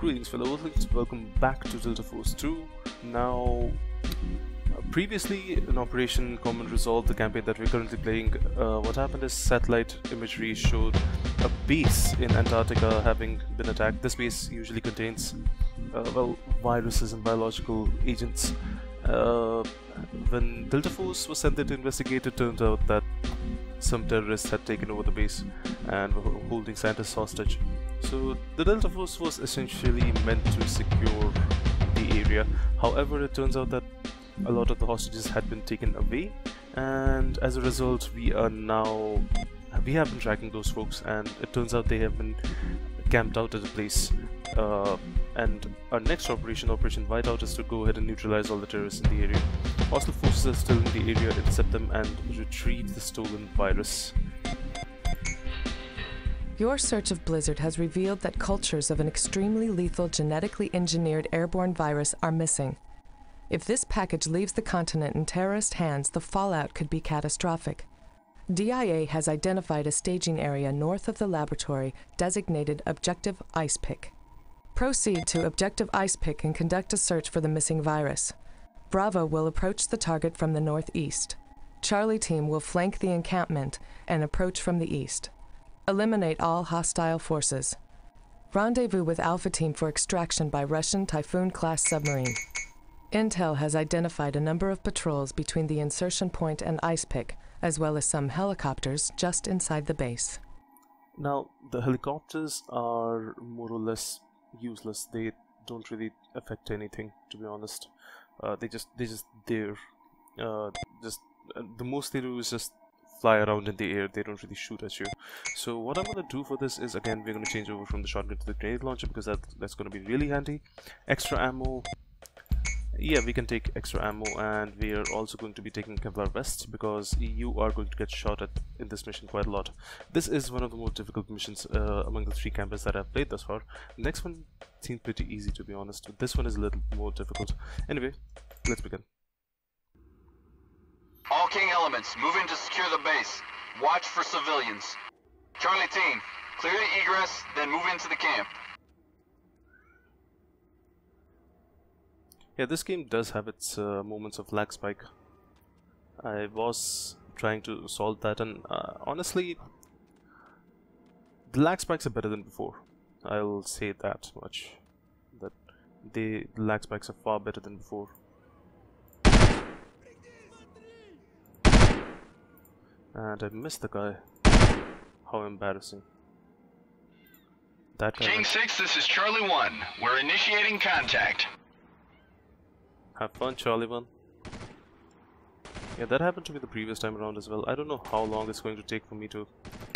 Greetings fellow Earthlings, welcome back to Delta Force 2. Now, previously in Operation Common Resolve, the campaign that we're currently playing, what happened is satellite imagery showed a base in Antarctica having been attacked. This base usually contains, well, viruses and biological agents. When Delta Force was sent there to investigate, it turned out that some terrorists had taken over the base and were holding scientists hostage. So the Delta Force was essentially meant to secure the area. However, it turns out that a lot of the hostages had been taken away, and as a result we have been tracking those folks, and it turns out they have been camped out at a place. And our next operation, Operation Whiteout, is to go ahead and neutralize all the terrorists in the area. Hostile forces are still in the area, intercept them and retrieve the stolen virus. Your search of Blizzard has revealed that cultures of an extremely lethal genetically engineered airborne virus are missing. If this package leaves the continent in terrorist hands, the fallout could be catastrophic. DIA has identified a staging area north of the laboratory designated Objective Ice Pick. Proceed to Objective Ice Pick and conduct a search for the missing virus. Bravo will approach the target from the northeast. Charlie Team will flank the encampment and approach from the east. Eliminate all hostile forces. Rendezvous with Alpha Team for extraction by Russian Typhoon-class submarine. Intel has identified a number of patrols between the insertion point and Ice Pick, as well as some helicopters just inside the base. Now, the helicopters are more or less useless. They don't really affect anything, to be honest. They're just there. The most they do is just fly around in the air. They don't really shoot at you. So what I'm going to do for this is, again, we're going to change over from the shotgun to the grenade launcher, because that's going to be really handy. Extra ammo. Yeah, we can take extra ammo, and we are also going to be taking Kevlar vests, because you are going to get shot at in this mission quite a lot. This is one of the more difficult missions among the 3 campaigns that I've played thus far. The next one seemed pretty easy, to be honest. This one is a little more difficult. Anyway, let's begin. All King elements, move in to secure the base. Watch for civilians. Charlie Team, clear the egress, then move into the camp. Yeah, this game does have its moments of lag spike. I was trying to solve that, and honestly, the lag spikes are better than before. I'll say that much. That the lag spikes are far better than before. And I missed the guy. How embarrassing. That guy. King 6, this is Charlie 1. We're initiating contact. Have fun, Charlie 1. Yeah, that happened to me the previous time around as well. I don't know how long it's going to take for me to...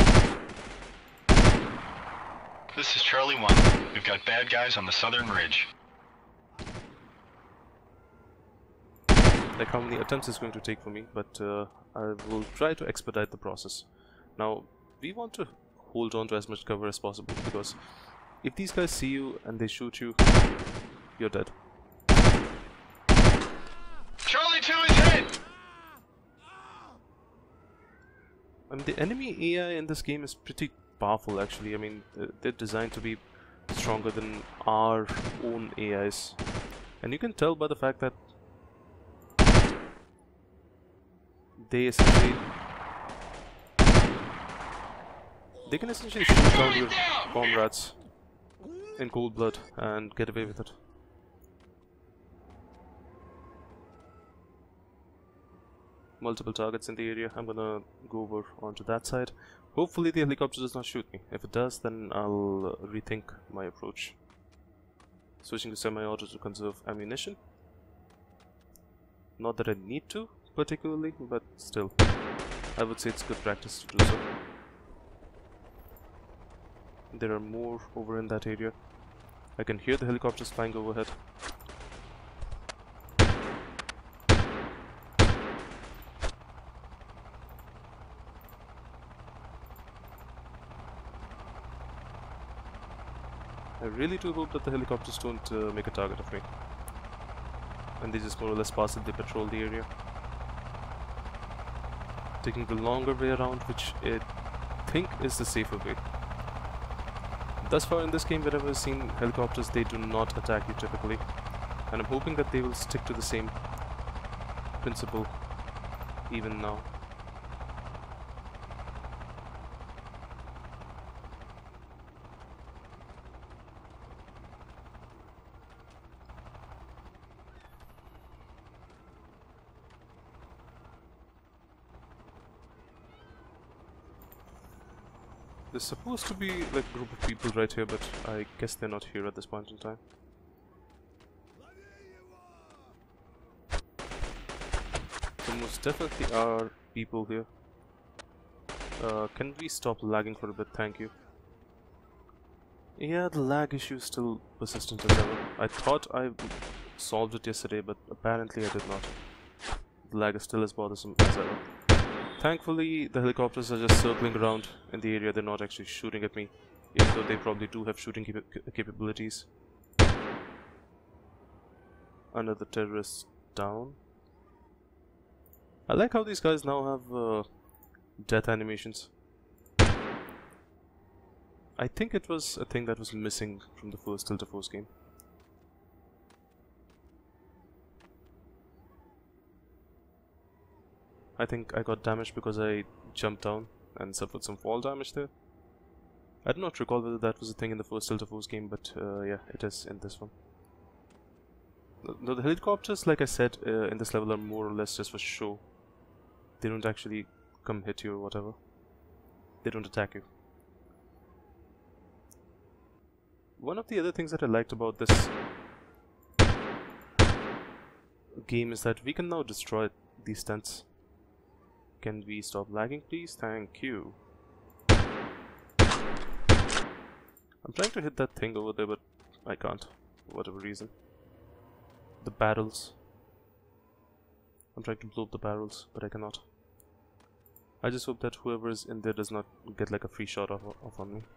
This is Charlie 1. We've got bad guys on the southern ridge. Like how many attempts it's going to take for me, but I will try to expedite the process. Now, we want to hold on to as much cover as possible, because if these guys see you and they shoot you, you're dead. Charlie 2 is hit! I mean, the enemy AI in this game is pretty powerful, actually. I mean, they're designed to be stronger than our own AIs. And you can tell by the fact that they can essentially shoot down your comrades in cold blood and get away with it. Multiple targets in the area. I'm gonna go over onto that side. Hopefully the helicopter does not shoot me. If it does, then I'll rethink my approach. Switching to semi-auto to conserve ammunition. Not that I need to particularly, but still, I would say it's good practice to do so. There are more over in that area. I can hear the helicopters flying overhead. I really do hope that the helicopters don't make a target of me, and they just more or less pass it, they patrol the area, taking the longer way around, which I think is the safer way. Thus far in this game, whenever I've seen helicopters, they do not attack you typically. And I'm hoping that they will stick to the same principle even now. There's supposed to be like a group of people right here, but I guess they're not here at this point in time. There most definitely are people here. Can we stop lagging for a bit? Thank you. Yeah, the lag issue is still persistent as ever. I thought I solved it yesterday, but apparently I did not. The lag is still as bothersome as ever. Thankfully, the helicopters are just circling around in the area. They're not actually shooting at me, even though they probably do have shooting capabilities. Another terrorist down. I like how these guys now have death animations. I think it was a thing that was missing from the first Delta Force game. I think I got damaged because I jumped down and suffered some fall damage there. I do not recall whether that was a thing in the first Delta Force game, but yeah, it is in this one. The helicopters, like I said, in this level are more or less just for show. They don't actually come hit you or whatever. They don't attack you. One of the other things that I liked about this game is that we can now destroy these tents. Can we stop lagging, please? Thank you. I'm trying to hit that thing over there, but I can't, for whatever reason. The barrels. I'm trying to blow up the barrels, but I cannot. I just hope that whoever is in there does not get like a free shot off on me.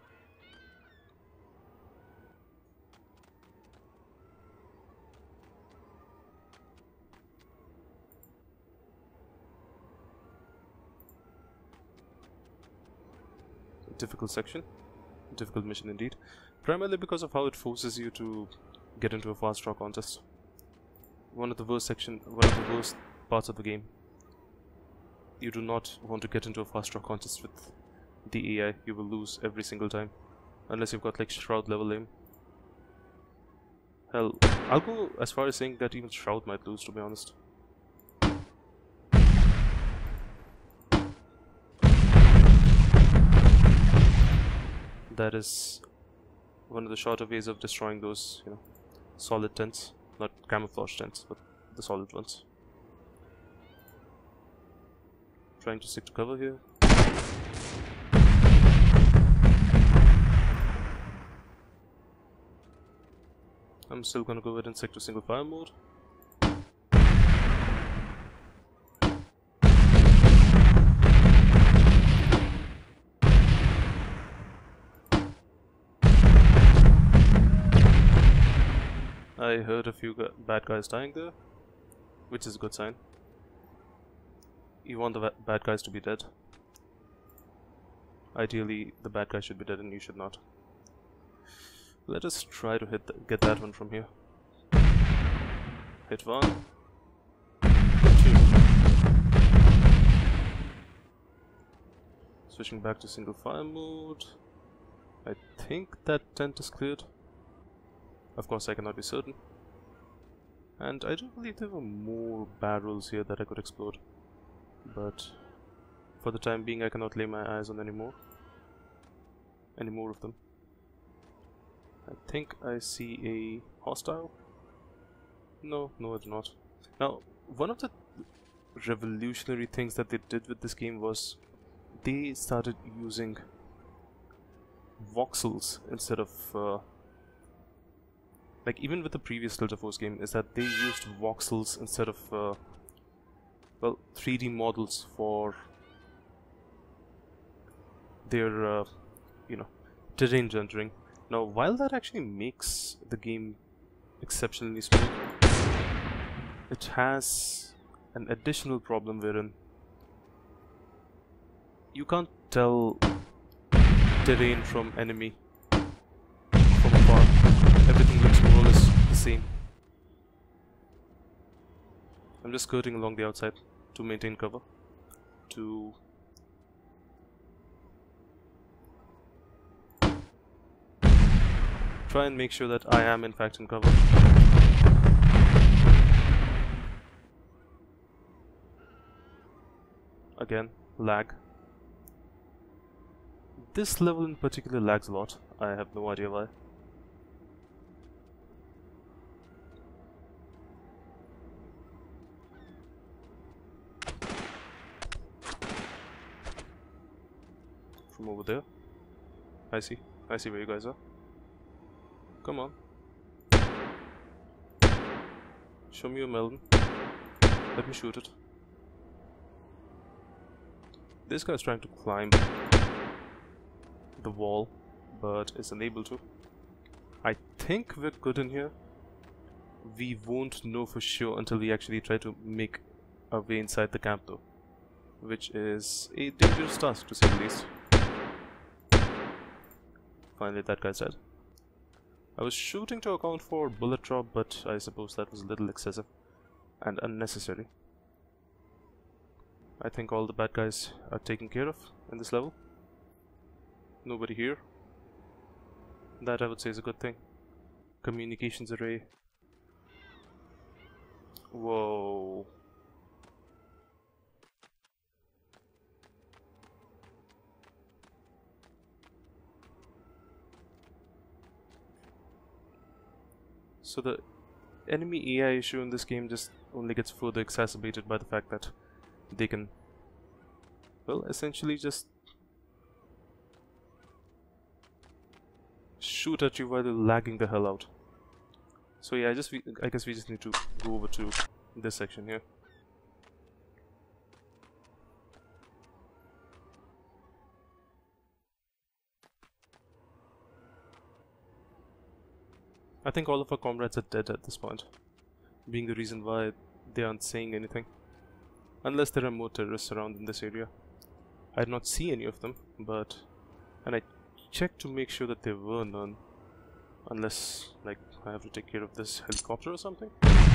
Difficult section, difficult mission indeed, primarily because of how it forces you to get into a fast draw contest. One of the worst parts of the game. You do not want to get into a fast draw contest with the AI. You will lose every single time, unless you've got like Shroud level aim. Hell, I'll go as far as saying that even Shroud might lose, to be honest. That is one of the shorter ways of destroying those, you know, solid tents. Not camouflage tents, but the solid ones. Trying to stick to cover here. I'm still gonna go ahead and stick to single fire mode. I heard a few bad guys dying there, which is a good sign. You want the bad guys to be dead. Ideally, the bad guy should be dead and you should not. Let us try to get that one from here. Hit one. Two. Switching back to single fire mode. I think that tent is cleared. Of course, I cannot be certain. And I do believe there were more barrels here that I could explode. But for the time being, I cannot lay my eyes on any more of them. I think I see a hostile. No, I do not. Now, one of the revolutionary things that they did with this game was they started using voxels instead of like, even with the previous Delta Force game, is that they used voxels instead of well, 3D models for their you know, terrain rendering. Now, while that actually makes the game exceptionally smooth, it has an additional problem wherein you can't tell terrain from enemy same. I'm just skirting along the outside to maintain cover. To try and make sure that I am in fact in cover. Again, lag. This level in particular lags a lot. I have no idea why. From over there. I see where you guys are. Come on. Show me your melon. Let me shoot it. This guy's trying to climb the wall, but is unable to. I think we're good in here. We won't know for sure until we actually try to make our way inside the camp though, which is a dangerous task to say the least. Finally that guy's dead. I was shooting to account for bullet drop, but I suppose that was a little excessive and unnecessary. I think all the bad guys are taken care of in this level. Nobody here. That I would say is a good thing. Communications array. Whoa. So the enemy AI issue in this game just only gets further exacerbated by the fact that they can, well, essentially just shoot at you while they're lagging the hell out. So yeah, I guess we just need to go over to this section here. I think all of our comrades are dead at this point, being the reason why they aren't saying anything. Unless there are more terrorists around in this area. I did not see any of them, and I checked to make sure that there were none. Unless, like, I have to take care of this helicopter or something.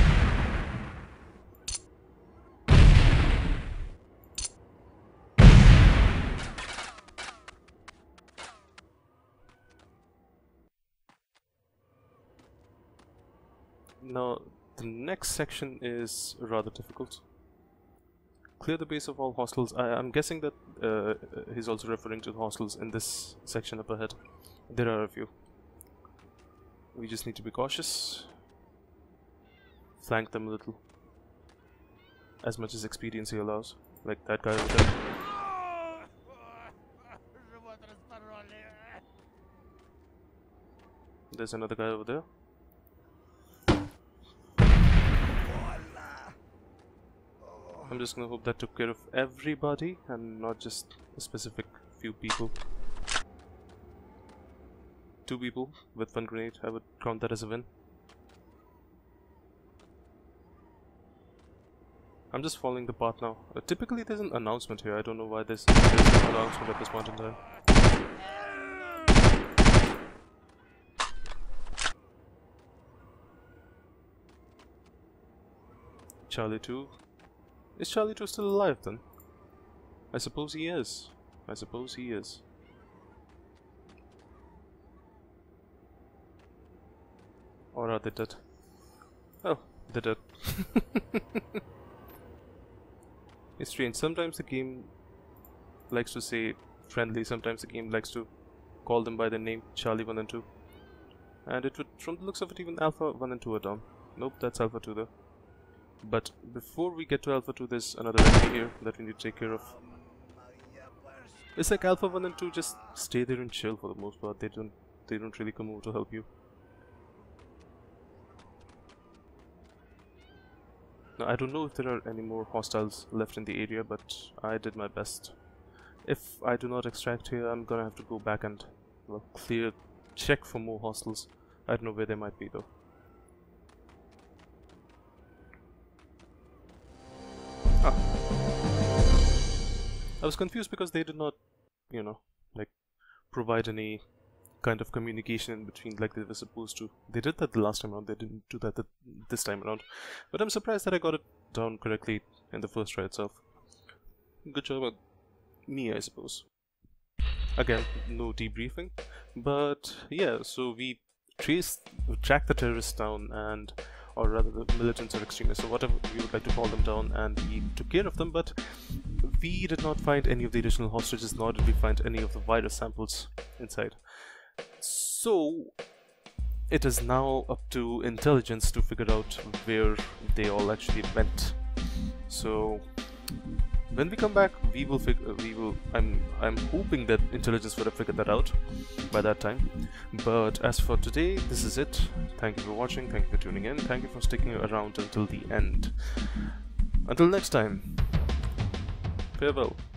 Now, the next section is rather difficult. Clear the base of all hostiles. I'm guessing that he's also referring to the hostiles in this section up ahead. There are a few. We just need to be cautious. Flank them a little. As much as expediency allows. Like that guy over there. There's another guy over there. I'm just gonna hope that took care of everybody and not just a specific few people. 2 people with 1 grenade, I would count that as a win. I'm just following the path now. Typically there's an announcement here, I don't know why there's no announcement at this point in time. Charlie 2. Is Charlie 2 still alive then? I suppose he is. I suppose he is. Or are they dead? Oh, they're dead. It's strange. Sometimes the game likes to say friendly, sometimes the game likes to call them by their name, Charlie 1 and 2. And it would, from the looks of it, even Alpha 1 and 2 are down. Nope, that's Alpha 2 though. But before we get to Alpha 2, there's another enemy here that we need to take care of. It's like Alpha 1 and 2 just stay there and chill for the most part. They don't really come over to help you. Now, I don't know if there are any more hostiles left in the area, but I did my best. If I do not extract here, I'm gonna have to go back and, well, check for more hostiles. I don't know where they might be though. Ah. I was confused because they did not, you know, like, provide any kind of communication in between like they were supposed to. They did that the last time around, they didn't do that this time around. But I'm surprised that I got it down correctly in the first try itself. Good job at me, I suppose. Again, no debriefing. But yeah, so we tracked the terrorists down, and or rather the militants or extremists or whatever we would like to call them down, and we took care of them, but we did not find any of the additional hostages, nor did we find any of the virus samples inside. So it is now up to intelligence to figure out where they all actually went. So when we come back, I'm hoping that intelligence would have figured that out by that time. But as for today, this is it. Thank you for watching, thank you for tuning in, thank you for sticking around until the end. Until next time, farewell.